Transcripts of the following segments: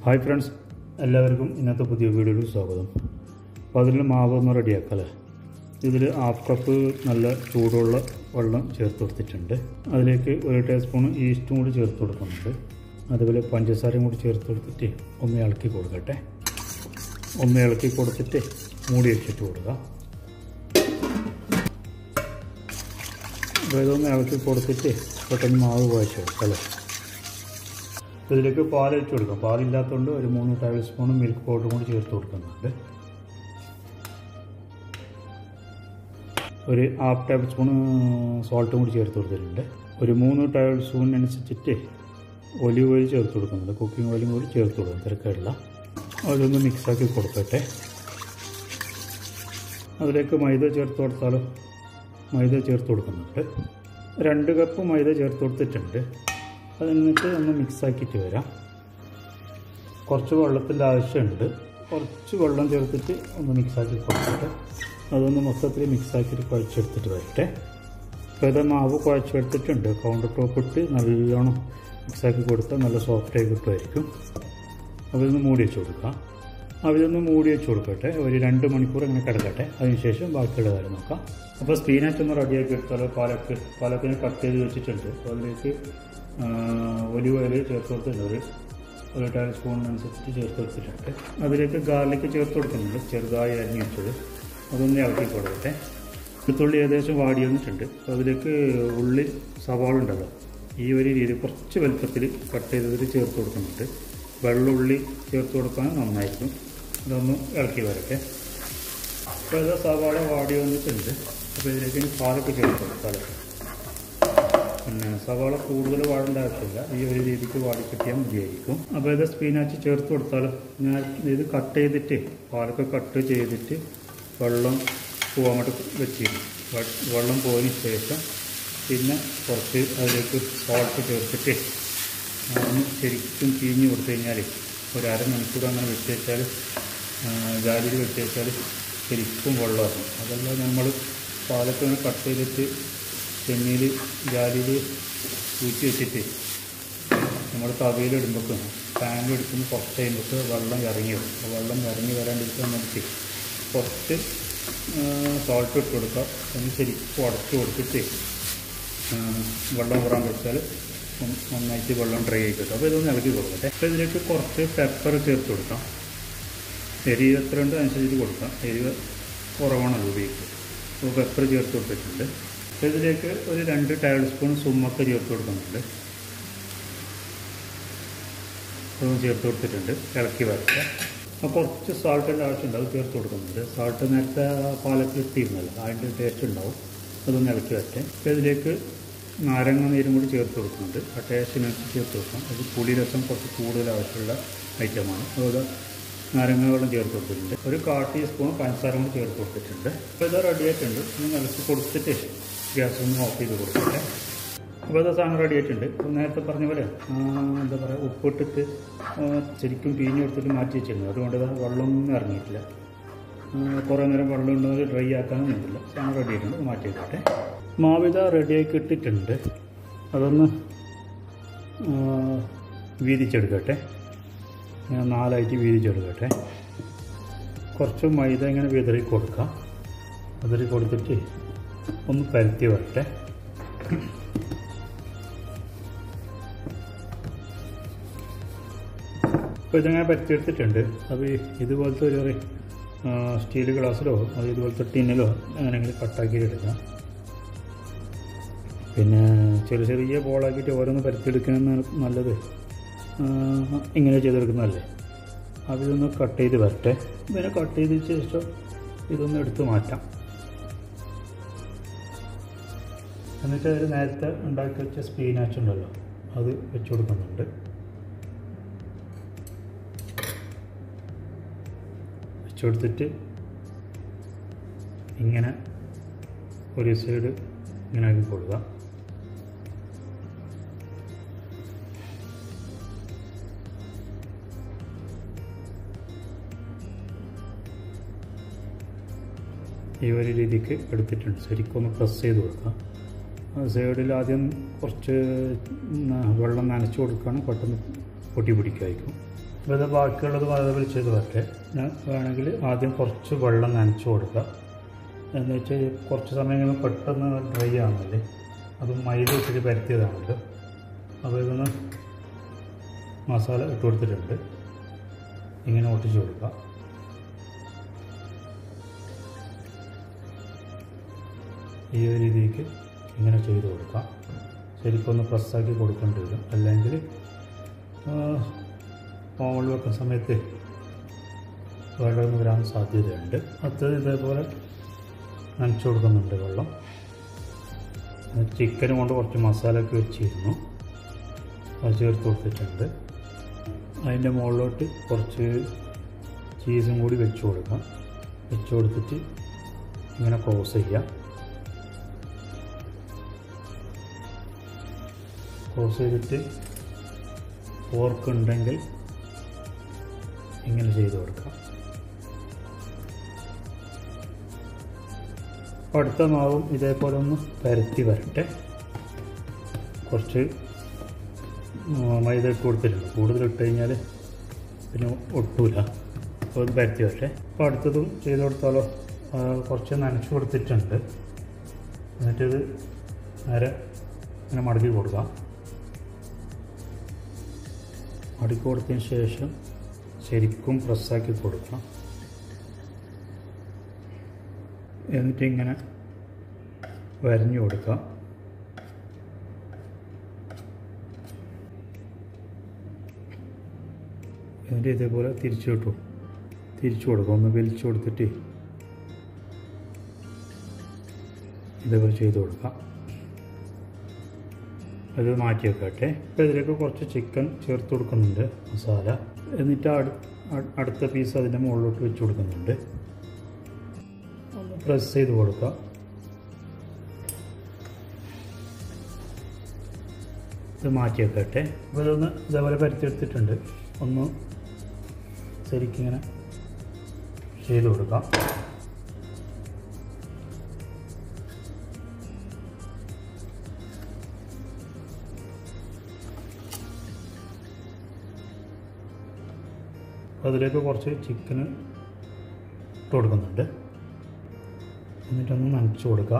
Hi friends, എല്ലാവർക്കും ഇന്നത്തെ പുതിയ വീഡിയോയിൽ സ്വാഗതം. അപ്പോൾ അതിൽ മാവ് ഒന്ന് റെഡിയാക്കല്ലേ. ഇതിൽ ഹാഫ് കപ്പ് നല്ല ചൂടുള്ള വെള്ളം ചേർത്ത് കൊടുത്തിട്ടുണ്ട്. അതിലേക്ക് 1 ടീസ്പൂൺ ഈസ്റ്റും കൂടി ചേർത്ത് കൊടുക്കുന്നുണ്ട്. അതുപോലെ പഞ്ചസാരയും കൂടി ചേർത്ത് കൊടുത്തിട്ട് ഒന്ന് ഇളക്കി കൊടുക്കട്ടെ. ഒന്ന് ഇളക്കി കൊടുത്തിട്ട് മൂടി വെച്ചിട്ട് കൊടുക്കുക. അപ്പോൾ ഇതൊന്ന് ഇളക്കി കൊടുത്തിട്ട് പെട്ടെന്ന് മാവ് കുഴച്ചെടുക്കാം അല്ലേ. ഇതിലേക്ക് പാൽ വെച്ച് കൊടുക്കാം. പാലില്ലാത്തതുകൊണ്ട് ഒരു 3 ടേബിൾ സ്പൂൺ മിൽക്ക് പൗഡറും കൂടി ചേർത്ത് കൊടുക്കുന്നുണ്ട്. ഒരു ഹാഫ് ടേബിൾ സ്പൂൺ സോൾട്ടും കൂടി ചേർത്ത് കൊടുത്തിട്ടുണ്ട്. ഒരു 3 ടേബിൾ സ്പൂണിനനുസരിച്ചിട്ട് ഒലിവ് ഓയിൽ ചേർത്ത് കൊടുക്കുന്നുണ്ട്. കുക്കിംഗ് ഓയിലും കൂടി ചേർത്ത് കൊടുക്കും, തിരക്കാടില്ല. അതൊന്ന് മിക്സാക്കി കൊടുക്കട്ടെ. അതിലേക്ക് മൈദ ചേർത്ത് കൊടുത്താലോ. മൈദ ചേർത്ത് കൊടുക്കുന്നുണ്ട്. 2 കപ്പ് മൈദ ചേർത്ത് കൊടുത്തിട്ടുണ്ട്. അതെന്നിട്ട് ഒന്ന് മിക്സാക്കിയിട്ട് വരാം. കുറച്ച് വെള്ളത്തിൻ്റെ ആവശ്യമുണ്ട്. കുറച്ച് വെള്ളം ചേർത്തിട്ട് ഒന്ന് മിക്സാക്കി കൊടുത്തിട്ട് അതൊന്ന് മൊത്തത്തിൽ മിക്സാക്കിയിട്ട് കുഴച്ചെടുത്തിട്ട് വരട്ടെ. അപ്പോൾ ഇത് മാവ് കുഴച്ചെടുത്തിട്ടുണ്ട്. കൗണ്ടർ ടോപ്പ് ഇട്ട് നല്ലോണം മിക്സാക്കി കൊടുത്താൽ നല്ല സോഫ്റ്റായി കിട്ടുമായിരിക്കും. അപ്പോൾ ഇതൊന്ന് മൂടി വെച്ച് കൊടുക്കാം. അതൊന്ന് മൂടി വെച്ച് കൊടുക്കട്ടെ. ഒരു 2 മണിക്കൂർ അങ്ങനെ കിടക്കട്ടെ. അതിനുശേഷം ബാക്കിയുള്ള കാര്യം നോക്കാം. അപ്പോൾ സ്പീനാച്ച് ഒന്ന് റെഡിയാക്കി എടുത്താലോ. പാലക്കിനെ കട്ട് ചെയ്ത് വെച്ചിട്ടുണ്ട്. അപ്പോൾ അതിലേക്ക് ഒലിവ് ഓയിൽ ചേർത്ത് കൊടുത്തിട്ടുണ്ട്. ഒരു ടേബിൾ സ്പൂണിനനുസരിച്ച് ചേർത്ത് കൊടുത്തിട്ടുണ്ട്. അതിലേക്ക് ഗാർലിക്ക് ചേർത്ത് കൊടുക്കുന്നുണ്ട്, ചെറുതായി അരിഞ്ഞ് വെച്ചത്. അതൊന്ന് ഇളക്കി കൊടുക്കട്ടെ. വെളുത്തുള്ളി ഏകദേശം വാടി വന്നിട്ടുണ്ട്. അപ്പോൾ അതിലേക്ക് ഉള്ളി സവാള ഉണ്ടല്ലോ, ഈ ഒരു രീതി കുറച്ച് വലുപ്പത്തിൽ കട്ട് ചെയ്തതിൽ ചേർത്ത് കൊടുക്കുന്നുണ്ട്. വെള്ളുള്ളി ചേർത്ത് കൊടുക്കാൻ നന്നായിരിക്കും. ഇതൊന്ന് ഇളക്കി വരട്ടെ. അപ്പോൾ ഇത് സവാള വാടി വന്നിട്ടുണ്ട്. അപ്പോൾ ഇതിലേക്ക് പാലൊക്കെ ചേർത്ത് കൊടുക്കാം. പിന്നെ സവാള കൂടുതൽ വാടേണ്ട ആവശ്യമില്ല, ഈ ഒരു രീതിക്ക് വാടി കിട്ടിയാൽ മതിയായിരിക്കും. അപ്പോൾ ഇത് സ്പീനാച്ച് ചേർത്ത് കൊടുത്താലും ഞാൻ ഇത് കട്ട് ചെയ്തിട്ട് പാലൊക്കെ കട്ട് ചെയ്തിട്ട് വെള്ളം പോകാൻ വേണ്ടി വെച്ചിരുന്നു. വെള്ളം പോയതിന് ശേഷം പിന്നെ കുറച്ച് അതിലേക്ക് സോൾട്ട് ചേർത്തിട്ട് ഒന്ന് ശരിക്കും പിഴിഞ്ഞ് കൊടുത്തു കഴിഞ്ഞാൽ ഒരു അരമണിക്കൂർ അങ്ങനെ വെച്ച് വെച്ചാൽ ജാലിയിൽ വെച്ച് വെച്ചാൽ ശരിക്കും വെള്ളമാകും. അതെല്ലാം നമ്മൾ പാലൊക്കെ ഒന്ന് കട്ട് ചെയ്തിട്ട് ചെമ്മീൽ ജാലിയിൽ ഊറ്റി വെച്ചിട്ട് നമ്മൾ തവയിലിടുമ്പോൾ പാനിലെടുക്കുമ്പോൾ കുറച്ച് കഴിയുമ്പോൾ വെള്ളം ഇറങ്ങി വരും. അപ്പോൾ വെള്ളം ഇറങ്ങി വരാണ്ടിരിക്കാൻ വേണ്ടിയിട്ട് കുറച്ച് സോൾട്ട് ഇട്ട് കൊടുക്കുക. ഒന്ന് ശരിക്കും ഉടച്ച് കൊടുത്തിട്ട് വെള്ളം ഊറാൻ വെച്ചാൽ നന്നായിട്ട് വെള്ളം ഡ്രൈ ആയി കിട്ടും. അപ്പോൾ ഇതൊന്ന് ഇളക്കി കൊടുക്കട്ടെ. അപ്പോൾ ഇതിലേക്ക് കുറച്ച് പെപ്പർ ചേർത്ത് കൊടുക്കാം. എരിവ് എത്ര ഉണ്ട് അനുസരിച്ച് കൊടുക്കാം. എരിവ് കുറവാണല്ലോ ഉപയോഗിക്കുക. അപ്പോൾ പെപ്പർ ചേർത്ത് കൊടുത്തിട്ടുണ്ട്. അപ്പോൾ ഇതിലേക്ക് ഒരു 2 ടേബിൾ സ്പൂൺ സുമ്മൊക്കെ ചേർത്ത് കൊടുക്കുന്നുണ്ട്. അതൊന്ന് ചേർത്ത് കൊടുത്തിട്ടുണ്ട്. ഇളക്കി വരട്ടെ. അപ്പോൾ കുറച്ച് സാൾട്ടിൻ്റെ ആവശ്യമുണ്ട്, അത് ചേർത്ത് കൊടുക്കുന്നുണ്ട്. സാൾട്ട് നേരത്തെ പാലത്തിൽ ഇട്ടിരുന്നല്ലോ, അതിൻ്റെ ടേസ്റ്റ് ഉണ്ടാവും. അതൊന്ന് ഇളക്കി വരട്ടെ. അപ്പോൾ ഇതിലേക്ക് നാരങ്ങ നീരും കൂടി ചേർത്ത് കൊടുക്കുന്നുണ്ട്. ആ ടേസ്റ്റിനനുസരിച്ച് ചേർത്ത് കൊടുക്കാം. അത് പുളി രസം കുറച്ച് കൂടുതൽ ആവശ്യമുള്ള ഐറ്റമാണ്. അതുപോലെ നാരങ്ങ വെള്ളം ചേർത്ത് കൊടുത്തിട്ടുണ്ട്. ഒരു 1/4 ടീസ്പൂൺ പഞ്ചസാര കൂടി ചേർത്ത് കൊടുത്തിട്ടുണ്ട്. അപ്പോൾ ഇത് റെഡി ആയിട്ടുണ്ട്. ഒന്ന് ഇളക്കി കൊടുത്തിട്ട് ഗ്യാസ് ഒന്ന് ഓഫ് ചെയ്ത് കൊടുക്കട്ടെ. അപ്പോൾ ഇത് സാധനം റെഡി ആയിട്ടുണ്ട്. നേരത്തെ പറഞ്ഞ പോലെ എന്താ പറയുക, ഉപ്പിട്ടിട്ട് ശരിക്കും പിഴിഞ്ഞ് കൊടുത്തിട്ട് മാറ്റി വെച്ചിരുന്നു. അതുകൊണ്ട് വെള്ളമൊന്നും ഇറങ്ങിയിട്ടില്ല. കുറേ നേരം വെള്ളം ഉണ്ടെങ്കിൽ ഡ്രൈ ആക്കാനും വേണ്ടില്ല. സാധനം റെഡി ആയിട്ടുണ്ട്. മാറ്റി വെക്കട്ടെ. മാവിത റെഡിയാക്കി ഇട്ടിട്ടുണ്ട്. അതൊന്ന് വീതിച്ചെടുക്കട്ടെ. 4ആയിട്ട് വീതിച്ചെടുക്കട്ടെ. കുറച്ച് മൈദ ഇങ്ങനെ വിതറി കൊടുക്കാം. വിതറി കൊടുത്തിട്ട് ഒന്ന് പരത്തി വരട്ടെ. അപ്പോൾ ഇതങ്ങനെ പരത്തിയെടുത്തിട്ടുണ്ട്. അപ്പോൾ ഇതുപോലത്തെ ഒരു സ്റ്റീൽ ഗ്ലാസ്സിലോ അത് ഇതുപോലത്തെ ടിന്നിലോ അങ്ങനെയെങ്കിലും കട്ടാക്കിയിട്ട് എടുക്കാം. പിന്നെ ചെറിയ ബോളാക്കിയിട്ട് ഓരോന്ന് പരത്തിയെടുക്കാൻ നല്ലത് ഇങ്ങനെ ചെയ്തെടുക്കുന്നതല്ലേ. അതിലൊന്ന് കട്ട് ചെയ്ത് വരട്ടെ. പിന്നെ കട്ട് ചെയ്തതിന് ശേഷം ഇതൊന്ന് എടുത്ത് മാറ്റാം. എന്നിട്ട് ഒരു നേരത്തെ ഉണ്ടാക്കി വെച്ച സ്പീനാച്ച് ഉണ്ടല്ലോ, അത് വെച്ച് കൊടുക്കുന്നുണ്ട്. വെച്ച് കൊടുത്തിട്ട് ഇങ്ങനെ ഒരു സൈഡ് ഇങ്ങനെ ആക്കി കൊടുക്കുക. ഈ ഒരു രീതിക്ക് എടുത്തിട്ടുണ്ട്. ശരിക്കും ഒന്ന് പ്രസ് ചെയ്ത് കൊടുക്കുക. സൈഡിൽ ആദ്യം കുറച്ച് വെള്ളം നനച്ച് കൊടുക്കുകയാണെങ്കിൽ പെട്ടെന്ന് പൊട്ടി പിടിക്കുമായിരിക്കും. അപ്പോൾ ഇത് ബാക്കിയുള്ളത് അതേപോലെ ചെയ്ത് വരട്ടെ. ഞാൻ വേണമെങ്കിൽ ആദ്യം കുറച്ച് വെള്ളം നനച്ച് കൊടുക്കുക. എന്ന് വെച്ചാൽ കുറച്ച് സമയം കഴിയുമ്പോൾ പെട്ടെന്ന് ഡ്രൈ ആണല്ലേ, അത് മൈദ ഇട്ടിട്ട് പരത്തിയതാണല്ലോ. അപ്പോൾ ഇതൊന്ന് മസാല ഇട്ട് കൊടുത്തിട്ടുണ്ട്, ഇങ്ങനെ ഒട്ടിച്ച് കൊടുക്കുക. ഈ ഒരു രീതിക്ക് ഇങ്ങനെ ചെയ്ത് കൊടുക്കാം. ശരിക്കും ഒന്ന് പ്രസ്സാക്കി കൊടുക്കേണ്ടി വരും, അല്ലെങ്കിൽ ഓവനിൽ വെക്കുന്ന സമയത്ത് വെള്ളം വരാൻ സാധ്യതയുണ്ട്. അടുത്തത് ഇതേപോലെ നനച്ച് കൊടുക്കുന്നുണ്ട് വെള്ളം. ചിക്കൻ കൊണ്ട് കുറച്ച് മസാലയൊക്കെ വെച്ചിരുന്നു, അത് ചേർത്ത് കൊടുത്തിട്ടുണ്ട്. അതിൻ്റെ മുകളിലോട്ട് കുറച്ച് ചീസും കൂടി വെച്ച് കൊടുക്കാം. വെച്ച് കൊടുത്തിട്ട് ഇങ്ങനെ ക്ലോസ് ചെയ്യാം. ക്ലോസ് ചെയ്തിട്ട് ഫോർക്ക് ഉണ്ടെങ്കിൽ ഇങ്ങനെ ചെയ്ത് കൊടുക്കാം. അടുത്ത മാവും ഇതേപോലെ ഒന്ന് പരത്തി വരട്ടെ. കുറച്ച് മൈദ ഇട്ട് കൊടുത്തിട്ടുണ്ട്, കൂടുതൽ ഇട്ട് കഴിഞ്ഞാൽ പിന്നെ ഒട്ടൂല. അപ്പോൾ ഇത് പരത്തി വരട്ടെ. അപ്പോൾ അടുത്തതും ചെയ്ത് കൊടുത്താലോ. കുറച്ച് നനച്ച് കൊടുത്തിട്ടുണ്ട്. എന്നിട്ടിത് നേരെ ഇങ്ങനെ മടക്കി കൊടുക്കാം. മടക്കി കൊടുത്തതിന് ശേഷം ശരിക്കും പ്രസ്സാക്കി കൊടുക്കാം. എന്നിട്ട് ഇങ്ങനെ വരഞ്ഞു കൊടുക്കാം. എന്നിട്ട് ഇതേപോലെ തിരിച്ചു കൊടുക്കാം. ഒന്ന് വലിച്ചു കൊടുത്തിട്ട് ഇതേപോലെ ചെയ്ത് കൊടുക്കാം. അത് മാറ്റി വെക്കട്ടെ. അപ്പോൾ ഇതിലേക്ക് കുറച്ച് ചിക്കൻ ചേർത്ത് കൊടുക്കുന്നുണ്ട്, മസാല. എന്നിട്ട് അടുത്ത പീസ് അതിൻ്റെ മുകളിലോട്ട് വെച്ച് കൊടുക്കുന്നുണ്ട്. ഒന്ന് പ്രസ് ചെയ്ത് കൊടുക്കാം. ഇത് മാറ്റി വെക്കട്ടെ. അപ്പോൾ ഇതൊന്ന് ഇതേപോലെ പരത്തിയെടുത്തിട്ടുണ്ട്. ഒന്ന് ശരിക്കിങ്ങനെ ചെയ്ത് കൊടുക്കാം. അതിലേക്ക് കുറച്ച് ചിക്കന് ഇട്ട് കൊടുക്കുന്നുണ്ട്. എന്നിട്ടൊന്ന് നനച്ച് കൊടുക്കുക.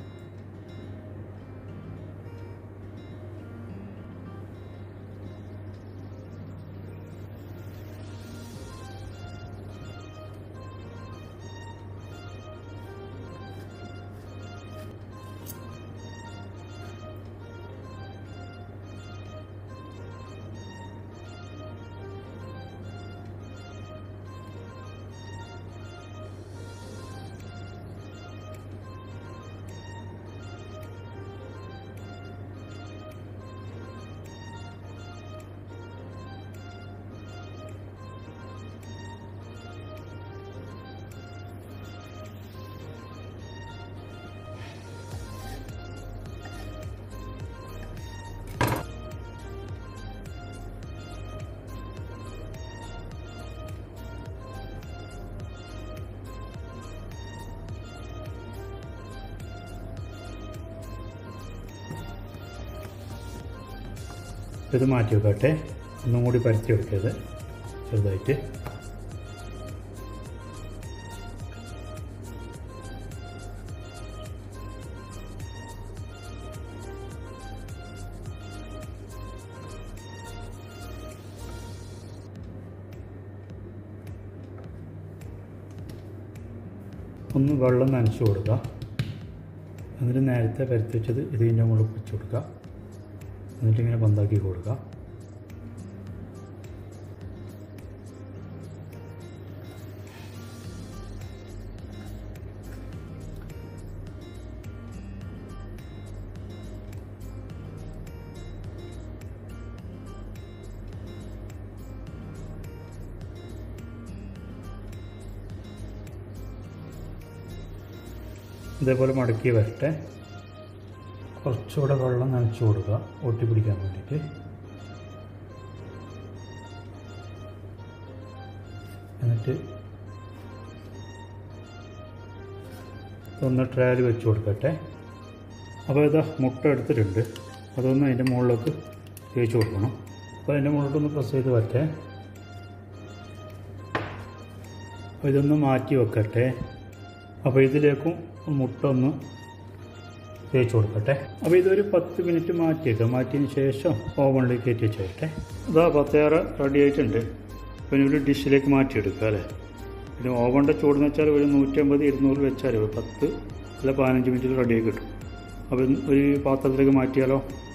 ഇത് മാറ്റി വെക്കട്ടെ. ഒന്നും കൂടി പരത്തി വെക്കരുത്, ചെറുതായിട്ട്. ഒന്ന് വെള്ളം നനച്ച് കൊടുക്കുക. എന്നിട്ട് നേരത്തെ പരത്തി വെച്ചത് ഇതിൻ്റെ മുകളിൽ വെച്ച് കൊടുക്കുക. എന്നിട്ടിങ്ങനെ ബന്ധാക്കി കൊടുക്കുക. ഇതേപോലെ മടക്കി വരട്ടെ. കുറച്ചുകൂടെ വെള്ളം നനച്ച് കൊടുക്കുക, ഒട്ടിപ്പിടിക്കാൻ വേണ്ടിയിട്ട്. എന്നിട്ട് ഒന്ന് ട്രയൽ വെച്ച് കൊടുക്കട്ടെ. അപ്പോൾ ഇതാ മുട്ട എടുത്തിട്ടുണ്ട്, അതൊന്ന് അതിൻ്റെ മുകളിലേക്ക് തേച്ച് കൊടുക്കണം. അപ്പോൾ അതിൻ്റെ മുകളിലോട്ടൊന്ന് പ്രസ് ചെയ്ത് വരട്ടെ. ഇതൊന്ന് മാറ്റി വെക്കട്ടെ. അപ്പോൾ ഇതിലേക്കും മുട്ട ഒന്ന് തേച്ച് കൊടുക്കട്ടെ. അപ്പോൾ ഇതൊരു 10 മിനിറ്റ് മാറ്റിയേക്കാം. മാറ്റിയതിന് ശേഷം ഓവണിലേക്ക് കയറ്റി വെച്ചേട്ടെ. ഇതാ പത്തേറെ റെഡി ആയിട്ടുണ്ട്. പിന്നെ ഒരു ഡിഷിലേക്ക് മാറ്റിയെടുക്കുക അല്ലേ. പിന്നെ ഓവണിൻ്റെ ചൂടെന്ന് വെച്ചാൽ ഒരു 150-200 വെച്ചാൽ 10 അല്ല 15 മിനിറ്റിൽ റെഡിയായി കിട്ടും. അപ്പോൾ ഒരു പാത്രത്തിലേക്ക് മാറ്റിയാലോ.